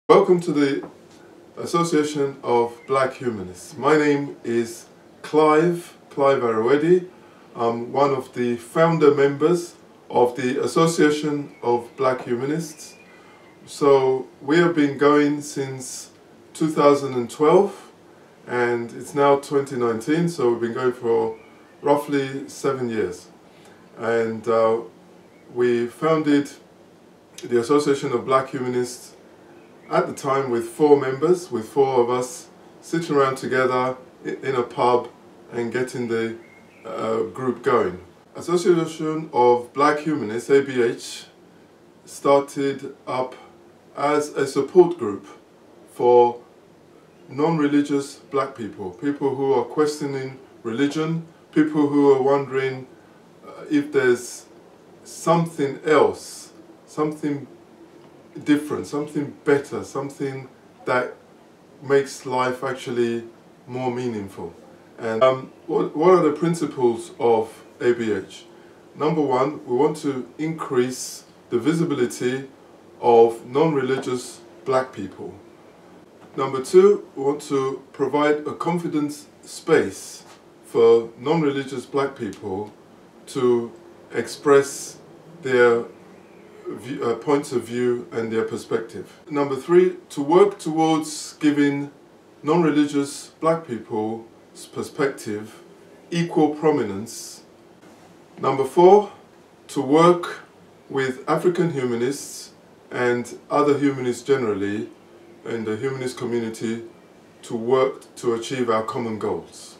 Welcome to the Association of Black Humanists. My name is Clive Arowedi. I'm one of the founder members of the Association of Black Humanists. So we have been going since 2012 and it's now 2019, so we've been going for roughly 7 years. And we founded the Association of Black Humanists at the time with 4 members, with 4 of us sitting around together in a pub and getting the group going. Association of Black Humanists, ABH, started up as a support group for non-religious black people, people who are questioning religion, people who are wondering if there's something else, something different, something better, something that makes life actually more meaningful. And what are the principles of ABH? Number one, we want to increase the visibility of non-religious black people. Number two, we want to provide a confidence space for non-religious black people to express their points of view and their perspective. Number three, to work towards giving non-religious black people's perspective equal prominence. Number four, to work with African humanists and other humanists generally in the humanist community to work to achieve our common goals.